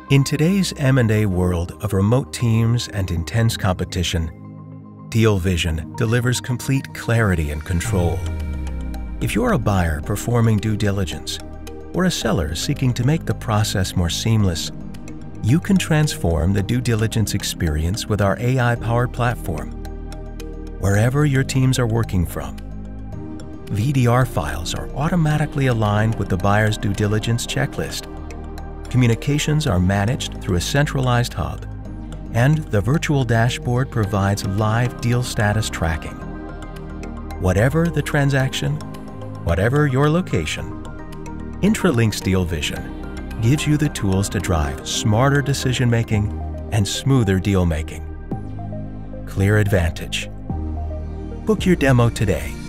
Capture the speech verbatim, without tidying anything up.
In today's M and A world of remote teams and intense competition, DealVision delivers complete clarity and control. If you're a buyer performing due diligence or a seller seeking to make the process more seamless, you can transform the due diligence experience with our A I-powered platform. Wherever your teams are working from, V D R files are automatically aligned with the buyer's due diligence checklist. Communications are managed through a centralized hub, and the virtual dashboard provides live deal status tracking. Whatever the transaction, whatever your location, Intralinks DealVision gives you the tools to drive smarter decision-making and smoother deal-making. Clear advantage. Book your demo today